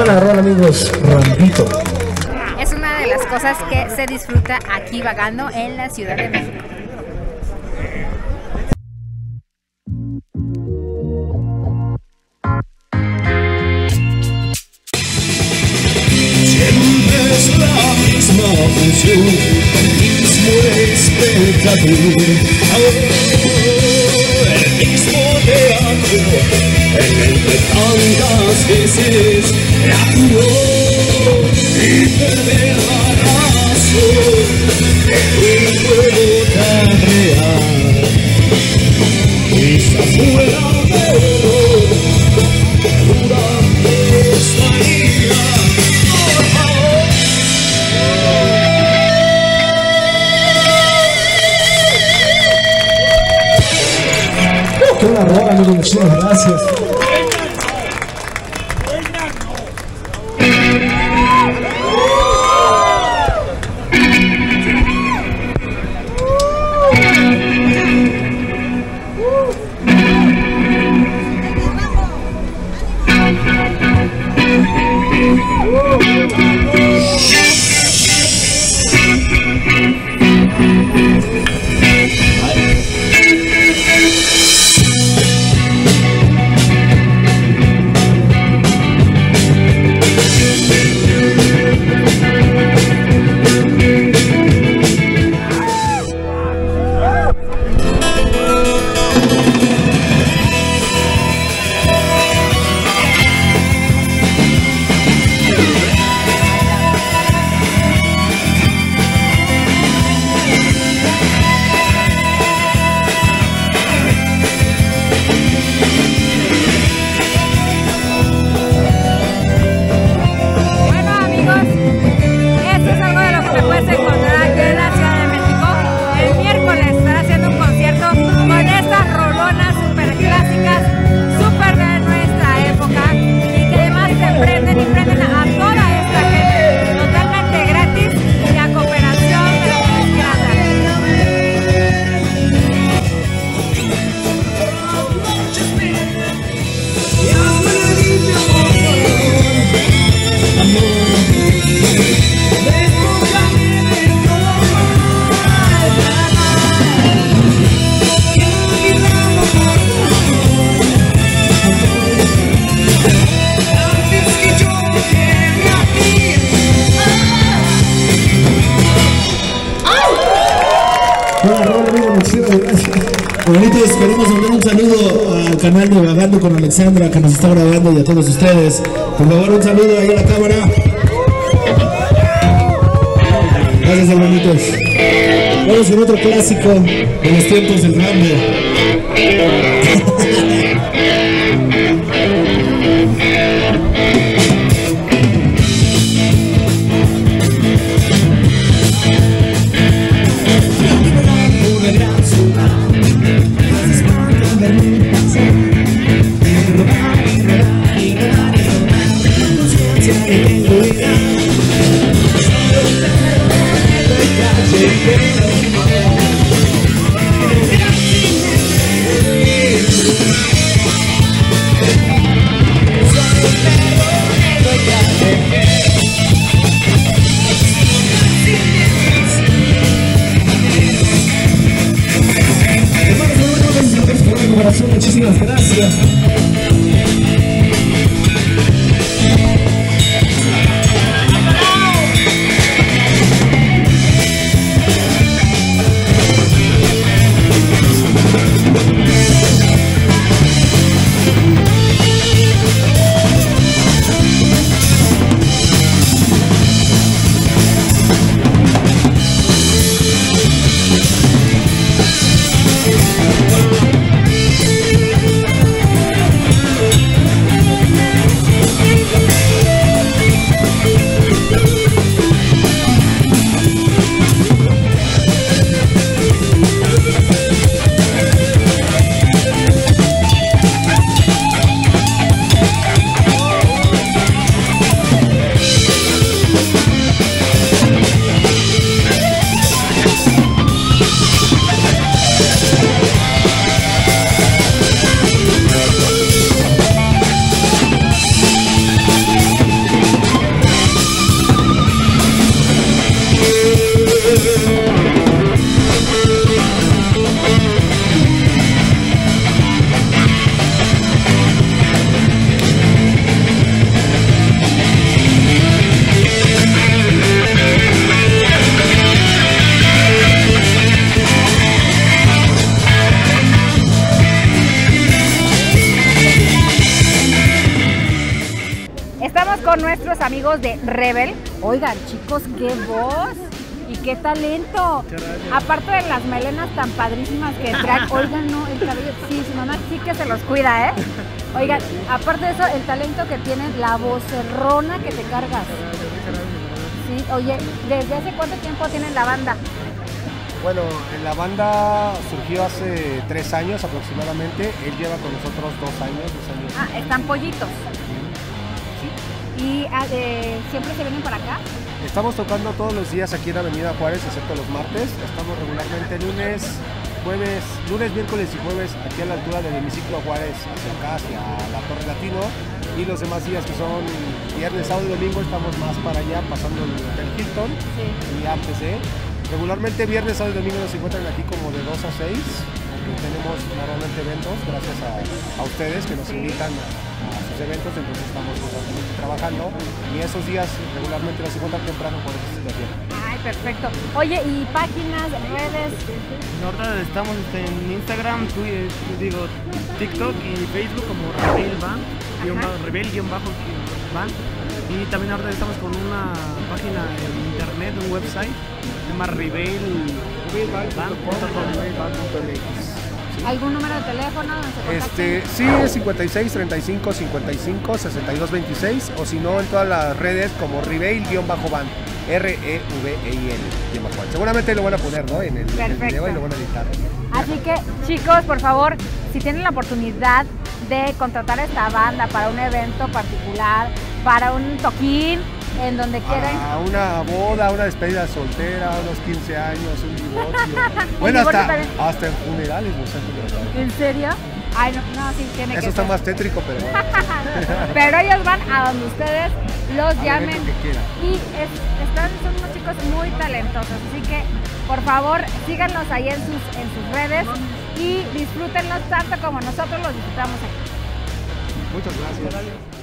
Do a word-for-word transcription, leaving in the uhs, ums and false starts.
Buena rola, amigos, Rampito. Es una de las cosas que se disfruta aquí vagando en la Ciudad de México. Siempre es la misma función, el mismo espectáculo, el mismo teatro, en el que tantas veces la juró y perder la razón en un juego tan real. Quizás fuera mejor durante esta vida. Qué buena rola, amigos, muchísimas gracias. Bonitos, queremos mandar un saludo al canal de Vagando con Alexandra que nos está grabando y a todos ustedes. Por favor, un saludo ahí a la cámara. Gracias, hermanitos. Vamos con otro clásico de los tiempos del grande. Muchísimas gracias. con nuestros amigos de Rebel. Oigan, chicos, qué voz y qué talento. Aparte de las melenas tan padrísimas que traen, oigan, no, el cabello, sí, su mamá sí que se los cuida, ¿eh? Oigan, aparte de eso, el talento que tienen, la vocerrona que te cargas. Sí, oye, ¿desde hace cuánto tiempo tienen la banda? Bueno, la banda surgió hace tres años aproximadamente. Él lleva con nosotros dos años, dos años. Ah, están pollitos. Sí. ¿Y eh, siempre se vienen para acá? Estamos tocando todos los días aquí en Avenida Juárez, excepto los martes. Estamos regularmente lunes, jueves, lunes, miércoles y jueves aquí a la altura del hemiciclo Juárez, hacia acá, hacia la Torre Latino. Y los demás días que son viernes, sábado y domingo estamos más para allá, pasando el Hotel Hilton Sí. y antes de... Regularmente viernes, sábado y domingo nos encuentran aquí como de dos a seis, porque tenemos normalmente eventos, gracias a, a ustedes que nos invitan a, a sus eventos, entonces estamos constantemente trabajando y esos días regularmente nos encuentran temprano por esa situación. Ay, perfecto. Oye, ¿y páginas, redes? Ahorita estamos en Instagram, Twitter, digo, TikTok y Facebook como Rebel Band, guión Ajá. bajo- Rebel guión bajo Band. Y también ahorita estamos con una página en internet, un website, se llama Rebel Band punto com. ¿Algún número de teléfono donde se contacten? Este, sí, es cincuenta y seis, treinta y cinco, cincuenta y cinco, sesenta y dos, veintiséis, o si no en todas las redes como Rebel-Band, R E V E I L. Seguramente lo van a poner, ¿no? En el, en el video y lo van a editar. Así que, chicos, por favor, si tienen la oportunidad de contratar a esta banda para un evento particular, para un toquín, en donde quieran. A una boda, una despedida soltera, unos quince años, un divorcio. El Bueno, divorcio hasta, también. hasta en funerales nos han contratado. ¿En serio? Ay, no, no, sí, tiene que Eso está ser. más tétrico, pero bueno. Pero ellos van a donde ustedes los Al llamen. evento que quieran. Y es, están, son unos chicos muy talentosos. Así que, por favor, síganlos ahí en sus, en sus redes y disfrútenlos tanto como nosotros los disfrutamos aquí. Muchas gracias.